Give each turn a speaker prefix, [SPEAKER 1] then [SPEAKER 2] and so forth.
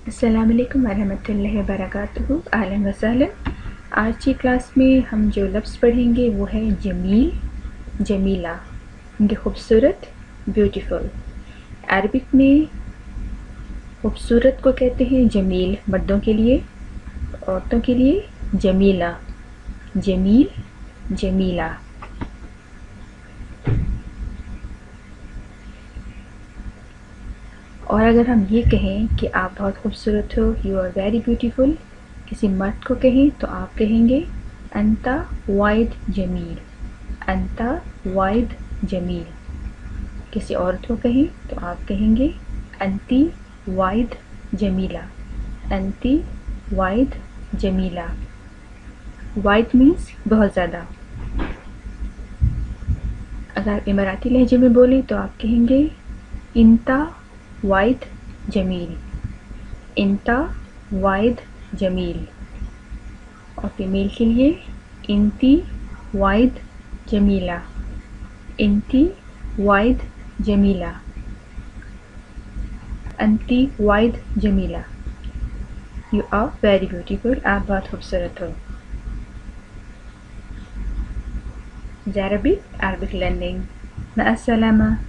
[SPEAKER 1] السلام علیکم ورحمۃ اللہ وبرکاتہ، اہلا وسہلا۔ آج کی کلاس میں ہم جو لفظ پڑھیں گے وہ ہے جمیل، جمیلہ، کہ خوبصورت، بیوٹیفل۔ عربک میں خوبصورت کو کہتے ہیں جمیل مردوں کے لیے، عورتوں کے لیے جمیلہ، جمیل، جمیلہ۔ اور اگر ہم یہ کہیں کہ آپ بہت خوبصورت ہو، یو آر ویری بیوٹیفل، کسی مرد کو کہیں تو آپ کہیں گے انتا وائد جمیل، انتا وائد جمیل۔ کسی عورت کو کہیں تو آپ کہیں گے انتی وائد جمیلہ، انتی وائد جمیلہ۔ وائد مینس بہت زیادہ۔ اگر آپ اماراتی لہجے میں بولیں تو آپ کہیں گے انتا وائد جمیل، انتا وائد جمیل۔ اور فیمیل کے لیے انتی وائد جمیلہ، انتی وائد جمیلہ، انتی وائد جمیلہ۔ یو آر ویری بیوٹیفل، آپ بہت خوبصورت ہو۔ Arabic learning. مع السلامة.